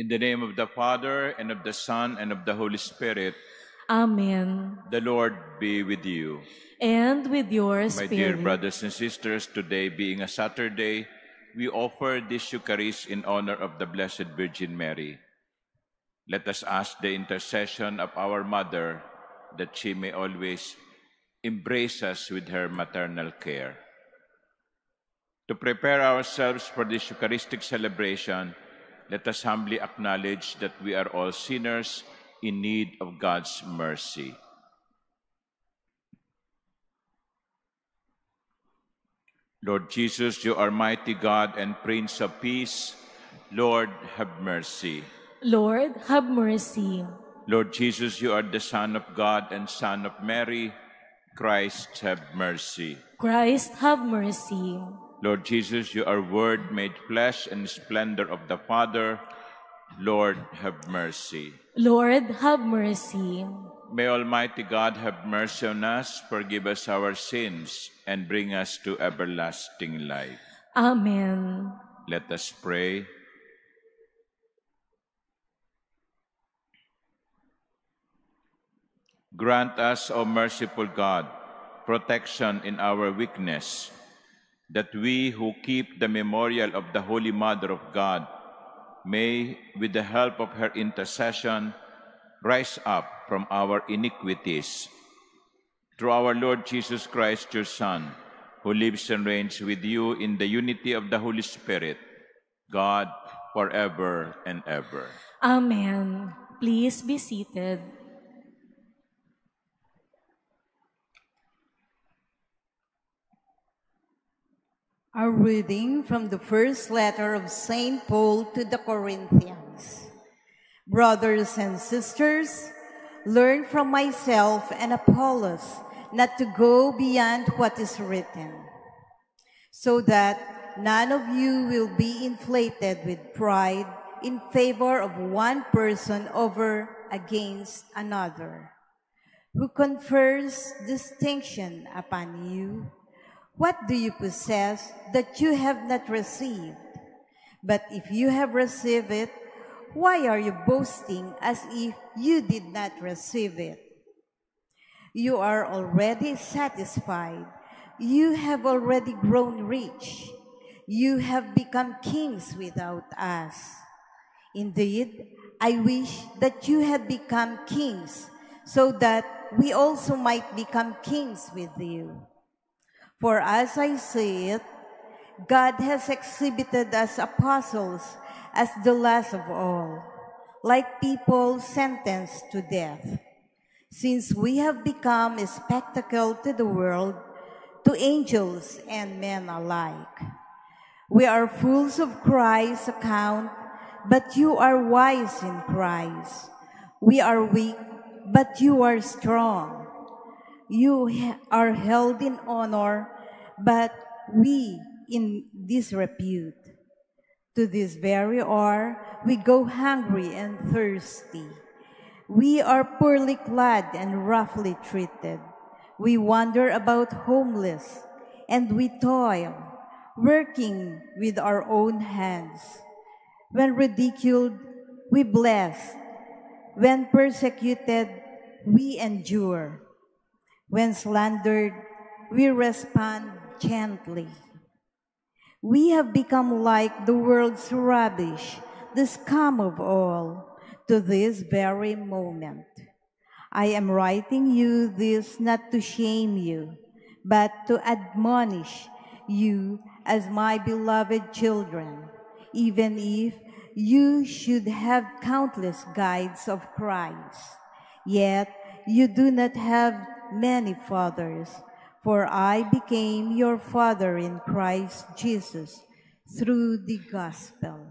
In the name of the Father, and of the Son, and of the Holy Spirit, Amen. the Lord be with you. And with your My dear spirit. brothers and sisters, today being a Saturday, we offer this Eucharist in honor of the Blessed Virgin Mary. Let us ask the intercession of our Mother that she may always embrace us with her maternal care. To prepare ourselves for this Eucharistic celebration, let us humbly acknowledge that we are all sinners in need of God's mercy. Lord Jesus, you are mighty God and Prince of Peace. Lord, have mercy. Lord, have mercy. Lord Jesus, you are the Son of God and Son of Mary. Christ, have mercy. Christ, have mercy. Lord Jesus, you are Word made flesh and splendor of the Father. Lord, have mercy. Lord, have mercy. May Almighty God have mercy on us, forgive us our sins, and bring us to everlasting life. Amen. Let us pray. Grant us, O merciful God, protection in our weakness, that we who keep the memorial of the Holy Mother of God may, with the help of her intercession, rise up from our iniquities. Through our Lord Jesus Christ, your Son, who lives and reigns with you in the unity of the Holy Spirit, God, forever and ever. Amen. Please be seated. A reading from the first letter of St. Paul to the Corinthians. Brothers and sisters, learn from myself and Apollos not to go beyond what is written, so that none of you will be inflated with pride in favor of one person over against another, who confers distinction upon you. What do you possess that you have not received? But if you have received it, why are you boasting as if you did not receive it? You are already satisfied. You have already grown rich. You have become kings without us. Indeed, I wish that you had become kings, so that we also might become kings with you. For as I see it, God has exhibited us apostles as the last of all, like people sentenced to death, since we have become a spectacle to the world, to angels and men alike. We are fools of Christ's account, but you are wise in Christ. We are weak, but you are strong. You are held in honor, but we in disrepute. To this very hour, we go hungry and thirsty. We are poorly clad and roughly treated. We wander about homeless, and we toil, working with our own hands. When ridiculed, we bless. When persecuted, we endure. When slandered, we respond gently. We have become like the world's rubbish, the scum of all, to this very moment. I am writing you this not to shame you, but to admonish you as my beloved children, even if you should have countless guides of Christ. Yet you do not have many fathers, for I became your father in Christ Jesus through the gospel.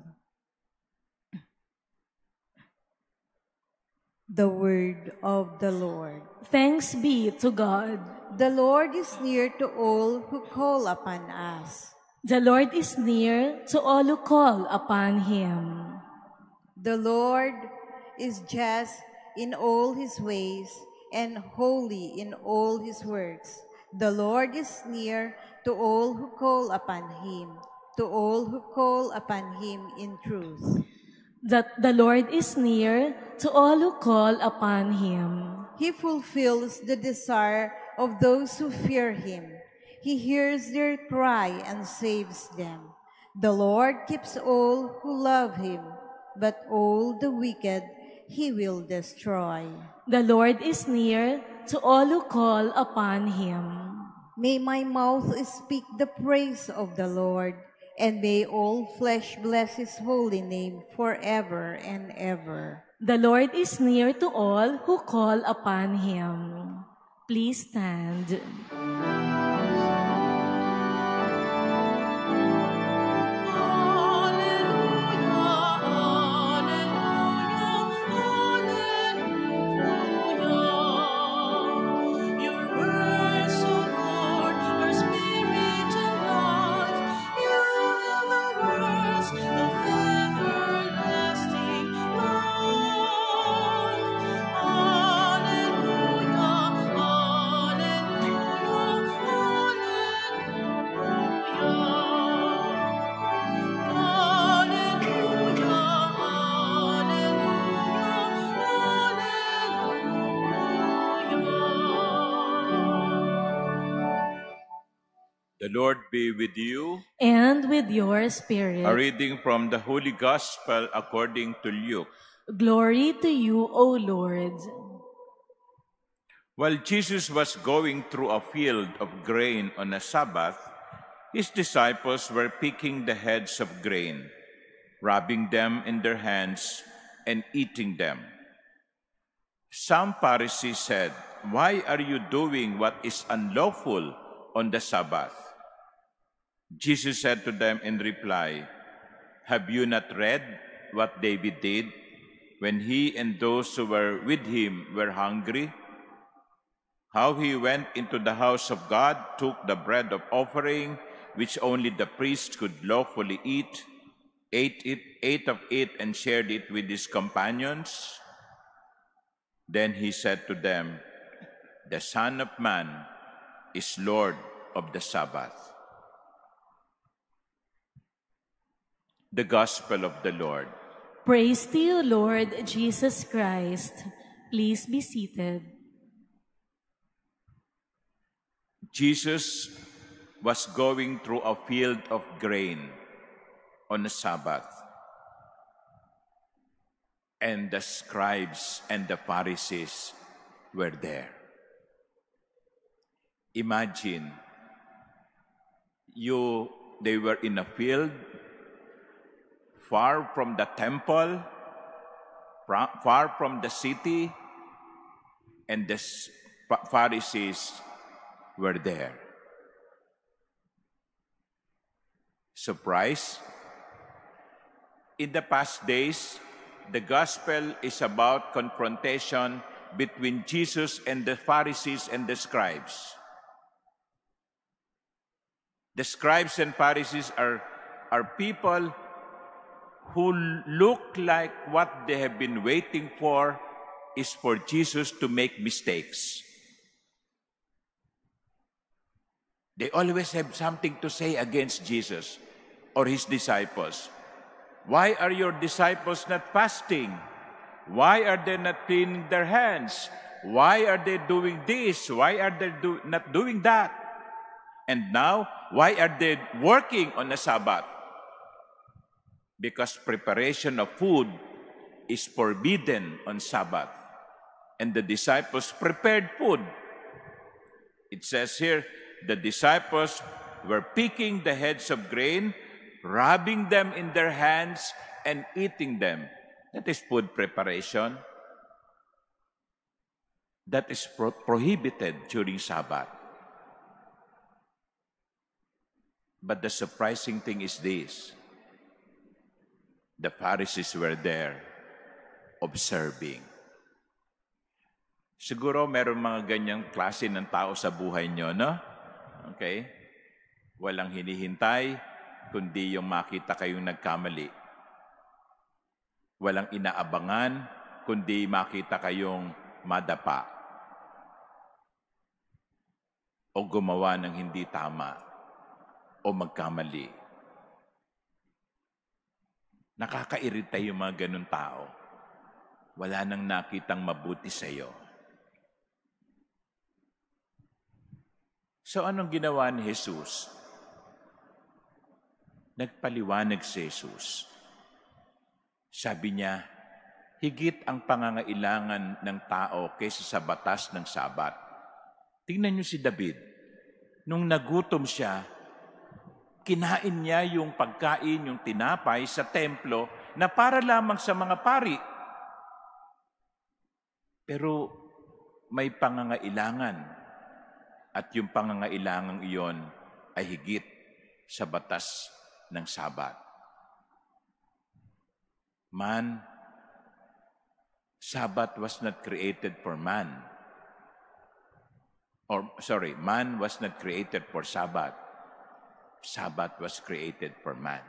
The word of the Lord. Thanks be to God. The Lord is near to all who call upon us. The Lord is near to all who call upon him. The Lord is just in all his ways and holy in all his works. The Lord is near to all who call upon him, to all who call upon him in truth. that the Lord is near to all who call upon him. He fulfills the desire of those who fear him. He hears their cry and saves them. The Lord keeps all who love him, but all the wicked he will destroy. The Lord is near to all who call upon him. May my mouth speak the praise of the Lord, and may all flesh bless his holy name forever and ever. The Lord is near to all who call upon him. Please stand. The Lord be with you. And with your spirit. A reading from the Holy Gospel according to Luke. Glory to you, O Lord. While Jesus was going through a field of grain on a Sabbath, his disciples were picking the heads of grain, rubbing them in their hands, and eating them. Some Pharisees said, "Why are you doing what is unlawful on the Sabbath?" Jesus said to them in reply, "Have you not read what David did when he and those who were with him were hungry? How he went into the house of God, took the bread of offering, which only the priest could lawfully eat, ate of it, and shared it with his companions? Then he said to them, 'The Son of Man is Lord of the Sabbath.'" The Gospel of the Lord. Praise to you, Lord Jesus Christ. Please be seated. Jesus was going through a field of grain on a Sabbath, and the scribes and the Pharisees were there. Imagine, they were in a field far from the temple, far from the city, and the Pharisees were there. Surprise? In the past days, the gospel is about confrontation between Jesus and the Pharisees and the scribes. The scribes and Pharisees are people who look like what they have been waiting for is for Jesus to make mistakes. They always have something to say against Jesus or his disciples. Why are your disciples not fasting? Why are they not cleaning their hands? Why are they doing this? Why are they not doing that? And now, why are they working on the Sabbath? Because preparation of food is forbidden on Sabbath. And the disciples prepared food. It says here, the disciples were picking the heads of grain, rubbing them in their hands, and eating them. That is food preparation. That is prohibited during Sabbath. But the surprising thing is this. The Pharisees were there observing. Siguro meron mga ganyang klase ng tao sa buhay nyo, no? Okay? Walang hinihintay, kundi yung makita kayong nagkamali. Walang inaabangan, kundi makita kayong madapa o gumawa ng hindi tama o magkamali. Nakakairita yung mga ganun tao. Wala nang nakitang mabuti sa iyo. So anong ginawa ni Jesus? Nagpaliwanag si Jesus. Sabi niya, higit ang pangangailangan ng tao kaysa sa batas ng Sabat. Tingnan niyo si David. Nung nagutom siya, kinain niya yung pagkain, yung tinapay sa templo na para lamang sa mga pari. Pero may pangangailangan. At yung pangangailangang iyon ay higit sa batas ng Sabat. Sabat was not created for man. Man was not created for Sabat. Sabat was created for man.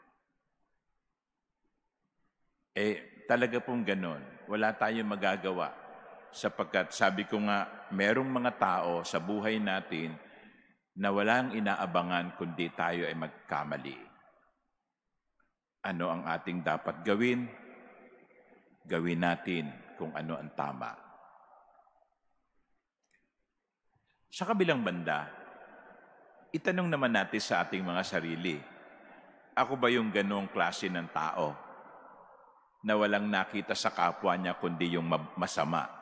Talaga pong ganun. Wala tayong magagawa. Sapagkat sabi ko nga, merong mga tao sa buhay natin na walang inaabangan kundi tayo ay magkamali. Ano ang ating dapat gawin? Gawin natin kung ano ang tama. Sa kabilang banda, itanong naman natin sa ating mga sarili, ako ba yung ganong klase ng tao na walang nakita sa kapwa niya kundi yung masama?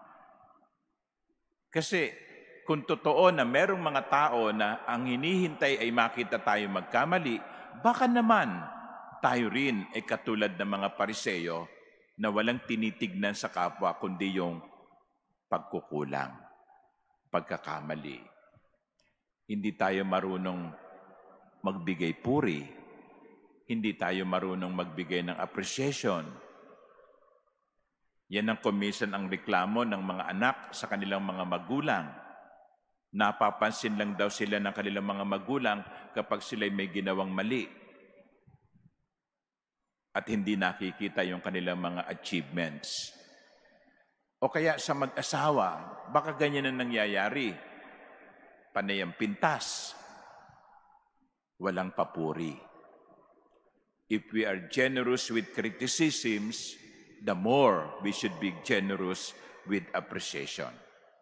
Kasi kung totoo na merong mga tao na ang hinihintay ay makita tayo magkamali, baka naman tayo rin ay katulad ng mga Pariseo na walang tinitignan sa kapwa kundi yung pagkukulang, pagkakamali. Hindi tayo marunong magbigay puri. Hindi tayo marunong magbigay ng appreciation. Yan ang kumisan ang reklamo ng mga anak sa kanilang mga magulang. Napapansin lang daw sila ng kanilang mga magulang kapag sila'y may ginawang mali. At hindi nakikita yung kanilang mga achievements. O kaya sa mag-asawa, baka ganyan ang nangyayari. Panay ang pintas. Walang papuri. If we are generous with criticisms, the more we should be generous with appreciation.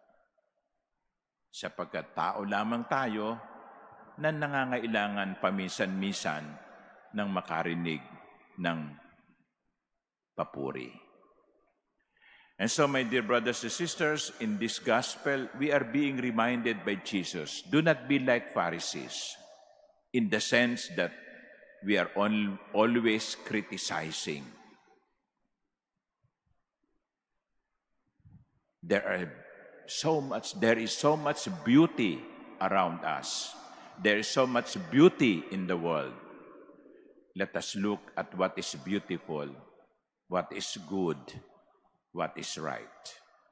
Sapagkat tao lamang tayo na nangangailangan paminsan-minsan ng makarinig ng papuri. And so, my dear brothers and sisters, in this gospel, we are being reminded by Jesus, do not be like Pharisees, in the sense that we are always criticizing. There is so much beauty around us. There is so much beauty in the world. Let us look at what is beautiful, what is good, what is right.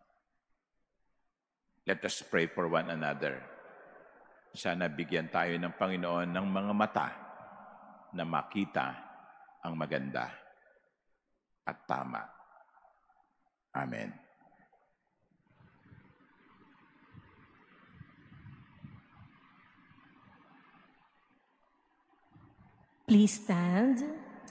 Let us pray for one another. Sana bigyan tayo ng Panginoon ng mga mata na makita ang maganda at tama. Amen. Please stand.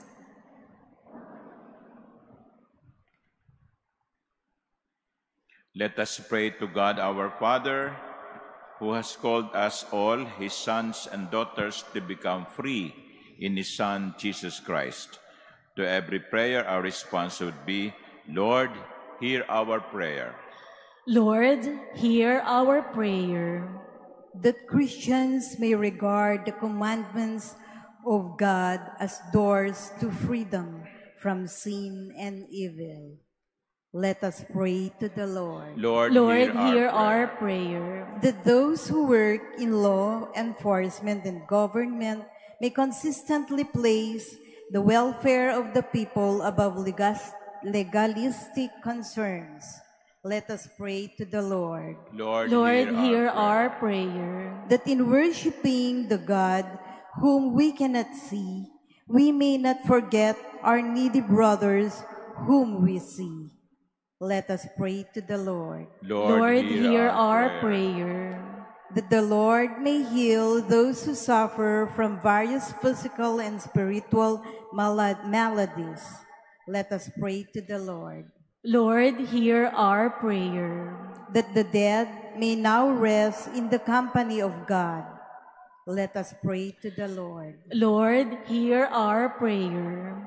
Let us pray to God our Father, who has called us all, His sons and daughters, to become free in His Son, Jesus Christ. To every prayer, our response would be, Lord, hear our prayer. Lord, hear our prayer. That Christians may regard the commandments of God as doors to freedom from sin and evil. Let us pray to the Lord. Lord, hear our prayer. That those who work in law enforcement and government may consistently place the welfare of the people above legalistic concerns. Let us pray to the Lord. Lord, hear our prayer. That in worshiping the God whom we cannot see, we may not forget our needy brothers whom we see. Let us pray to the Lord. Lord, hear our prayer. that the Lord may heal those who suffer from various physical and spiritual maladies. Let us pray to the Lord. Lord, hear our prayer. That the dead may now rest in the company of God. Let us pray to the Lord. Lord, hear our prayer.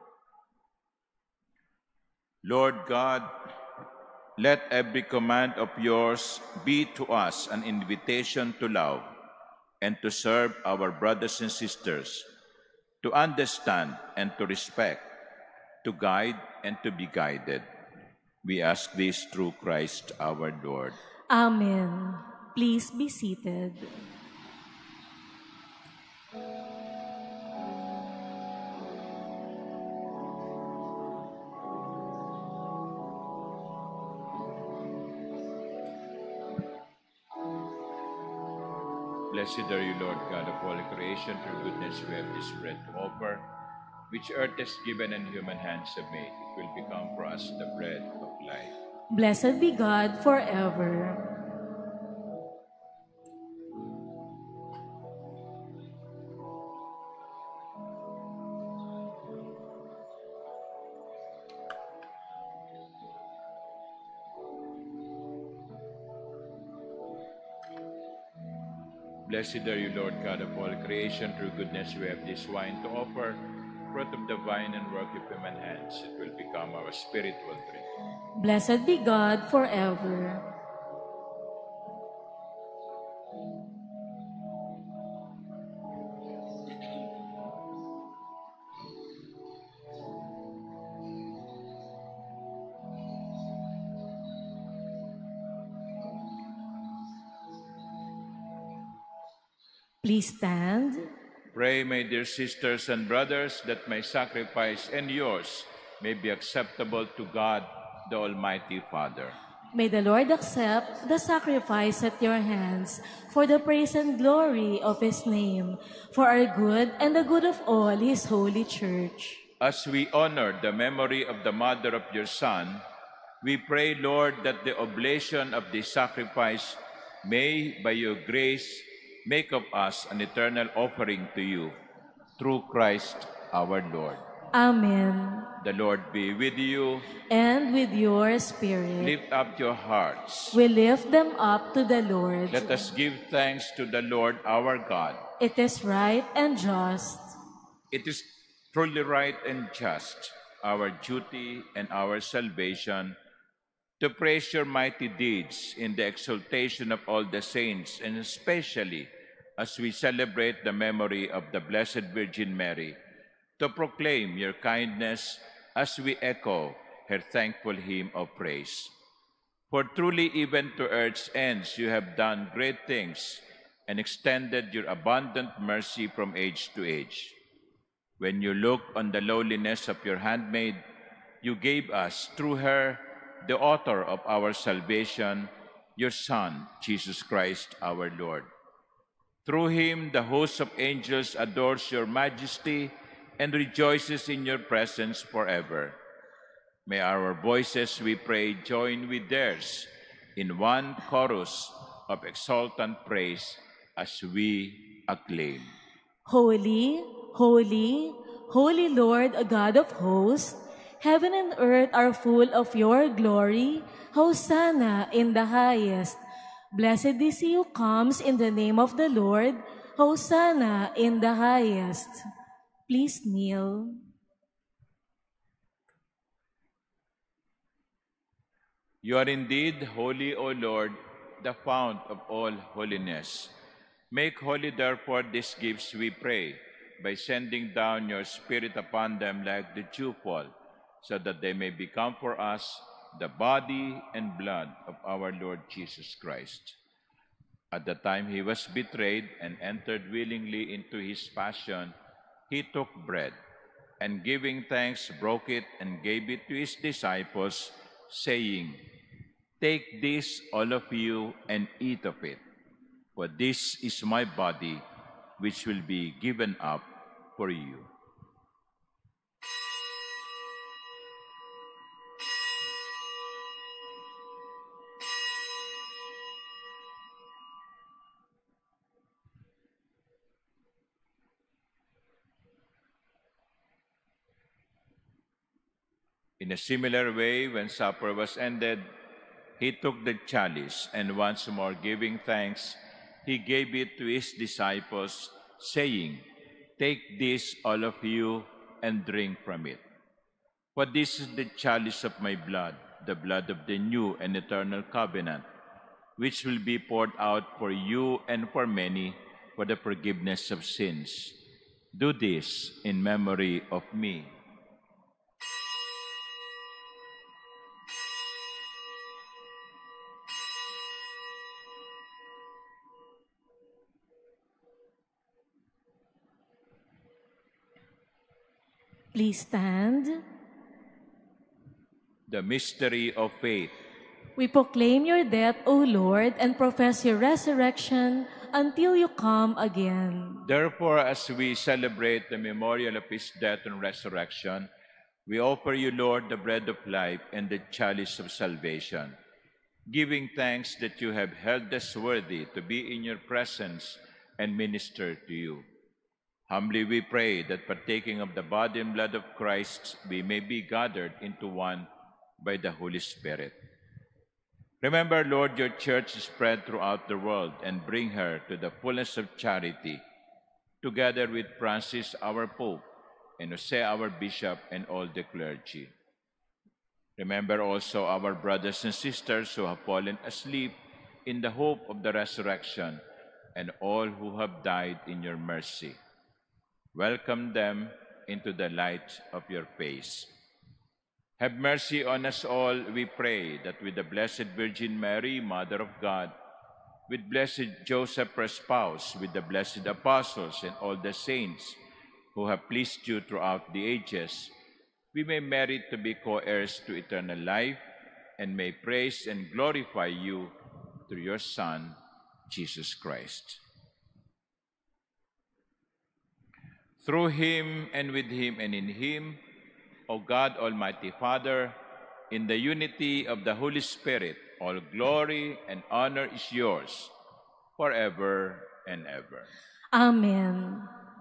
Lord God, let every command of yours be to us an invitation to love and to serve our brothers and sisters, to understand and to respect, to guide and to be guided. We ask this through Christ our Lord. Amen. Please be seated. Blessed are you, Lord God of all creation. Through goodness we have this bread to offer, which earth has given and human hands have made. It will become for us the bread of life. Blessed be God forever. Blessed are you, Lord God of all creation. Through goodness we have this wine to offer, fruit of the vine and work of human hands. It will become our spiritual drink. Blessed be God forever. Please stand. Pray, my dear sisters and brothers, that my sacrifice and yours may be acceptable to God, the Almighty Father. May the Lord accept the sacrifice at your hands for the praise and glory of His name, for our good and the good of all His holy church. As we honor the memory of the mother of your Son, we pray, Lord, that the oblation of this sacrifice may, by your grace, make of us an eternal offering to you, through Christ our Lord. Amen. The Lord be with you. And with your spirit. Lift up your hearts. We lift them up to the Lord. Let us give thanks to the Lord our God. It is right and just. It is truly right and just, our duty and our salvation, to praise your mighty deeds in the exaltation of all the saints, and especially as we celebrate the memory of the Blessed Virgin Mary, to proclaim your kindness as we echo her thankful hymn of praise. For truly even to earth's ends you have done great things and extended your abundant mercy from age to age. When you look on the lowliness of your handmaid, you gave us, through her, the author of our salvation, your Son, Jesus Christ our Lord. Through him, the host of angels adores your majesty and rejoices in your presence forever. May our voices, we pray, join with theirs in one chorus of exultant praise as we acclaim. Holy, holy, holy Lord, God of hosts, heaven and earth are full of your glory. Hosanna in the highest. Blessed is he who comes in the name of the Lord. Hosanna in the highest. Please kneel. You are indeed holy, O Lord, the fount of all holiness. Make holy, therefore, these gifts, we pray, by sending down your Spirit upon them like the dewfall, so that they may become for us the body and blood of our Lord Jesus Christ. At the time he was betrayed and entered willingly into his passion, he took bread, and giving thanks, broke it and gave it to his disciples, saying, "Take this, all of you, and eat of it, for this is my body, which will be given up for you." In a similar way, when supper was ended, he took the chalice, and once more giving thanks, he gave it to his disciples, saying, "Take this, all of you, and drink from it. For this is the chalice of my blood, the blood of the new and eternal covenant, which will be poured out for you and for many for the forgiveness of sins. Do this in memory of me." Please stand. The mystery of faith. We proclaim your death, O Lord, and profess your resurrection until you come again. Therefore, as we celebrate the memorial of his death and resurrection, we offer you, Lord, the bread of life and the chalice of salvation, giving thanks that you have held us worthy to be in your presence and minister to you. Humbly we pray that partaking of the body and blood of Christ, we may be gathered into one by the Holy Spirit. Remember, Lord, your church spread throughout the world and bring her to the fullness of charity, together with Francis, our Pope, and Jose, our Bishop, and all the clergy. Remember also our brothers and sisters who have fallen asleep in the hope of the resurrection, and all who have died in your mercy. Welcome them into the light of your face. Have mercy on us all, we pray, that with the Blessed Virgin Mary, Mother of God, with blessed Joseph, her spouse, with the blessed apostles and all the saints who have pleased you throughout the ages, we may merit to be co-heirs to eternal life and may praise and glorify you through your Son, Jesus Christ. Through him and with him and in him, O God, Almighty Father, in the unity of the Holy Spirit, all glory and honor is yours forever and ever. Amen.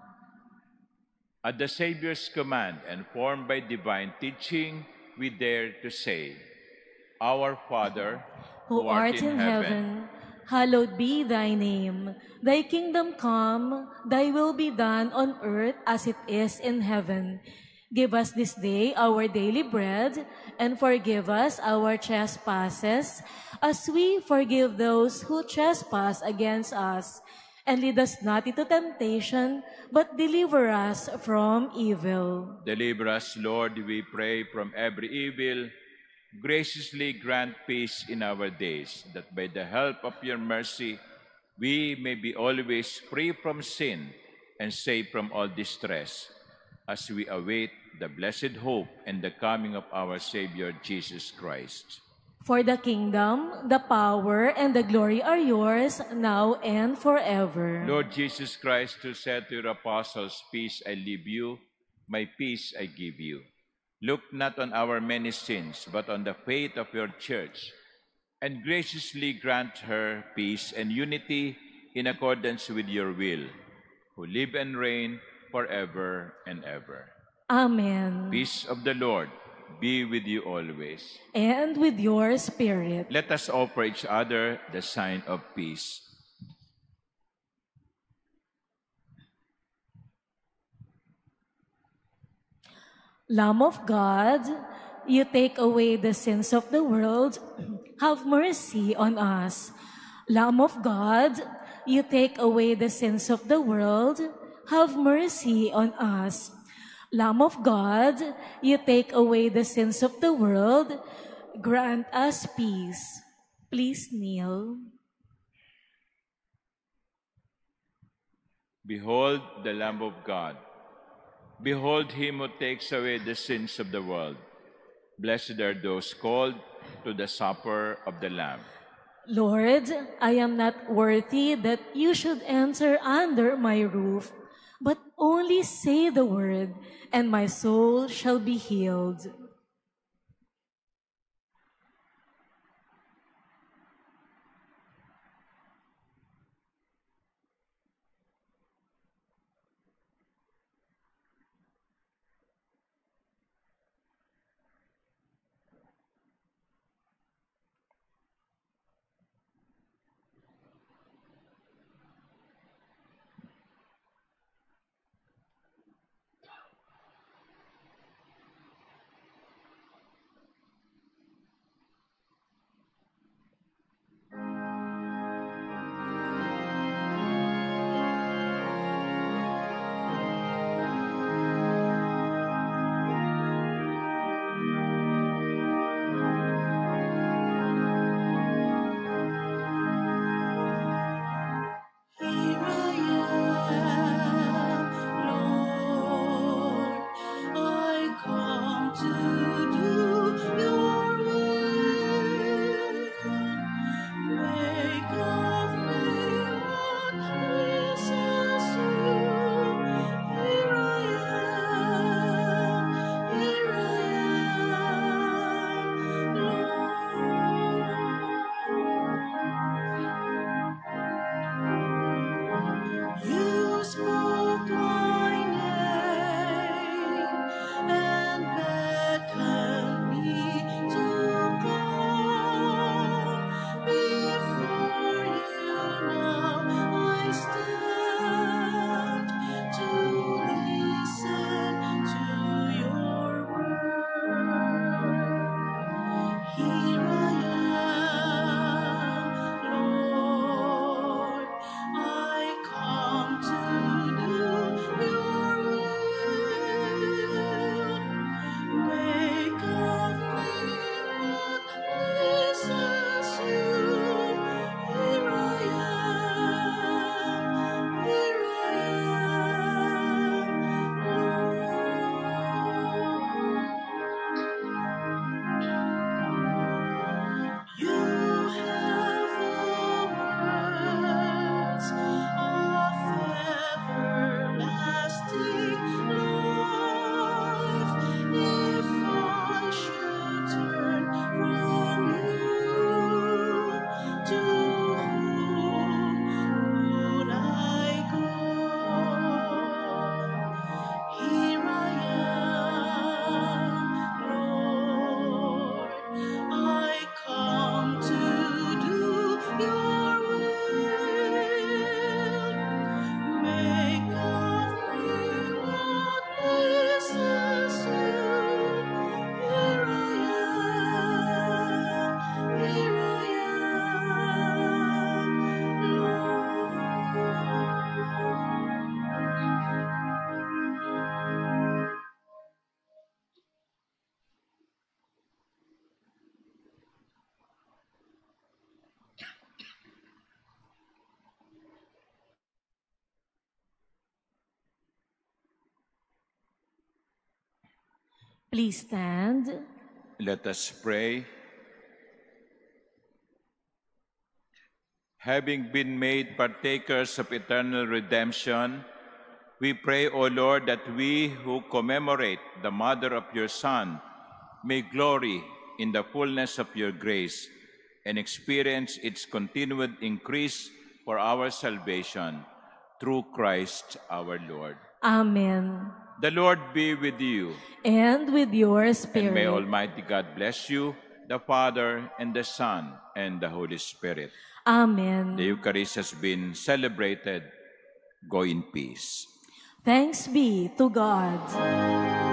At the Savior's command and formed by divine teaching, we dare to say, Our Father, Who art in heaven, hallowed be thy name. Thy kingdom come, thy will be done on earth as it is in heaven. Give us this day our daily bread, and forgive us our trespasses, as we forgive those who trespass against us. And lead us not into temptation, but deliver us from evil. Deliver us, Lord, we pray, from every evil. Graciously grant peace in our days, that by the help of your mercy, we may be always free from sin and safe from all distress, as we await the blessed hope and the coming of our Savior, Jesus Christ. For the kingdom, the power, and the glory are yours, now and forever. Lord Jesus Christ, who said to your apostles, "Peace I leave you, my peace I give you." Look not on our many sins, but on the faith of your church, and graciously grant her peace and unity in accordance with your will, who live and reign forever and ever. Amen. Peace of the Lord be with you always. And with your spirit. Let us offer each other the sign of peace. Lamb of God, you take away the sins of the world, have mercy on us. Lamb of God, you take away the sins of the world, have mercy on us. Lamb of God, you take away the sins of the world, grant us peace. Please kneel. Behold the Lamb of God. Behold him who takes away the sins of the world. Blessed are those called to the supper of the Lamb. Lord, I am not worthy that you should enter under my roof, but only say the word, and my soul shall be healed. Please stand. Let us pray. Having been made partakers of eternal redemption, we pray, O Lord, that we who commemorate the mother of your Son may glory in the fullness of your grace and experience its continued increase for our salvation through Christ our Lord. Amen. The Lord be with you. And with your spirit. And may Almighty God bless you, the Father, and the Son, and the Holy Spirit. Amen. The Eucharist has been celebrated. Go in peace. Thanks be to God.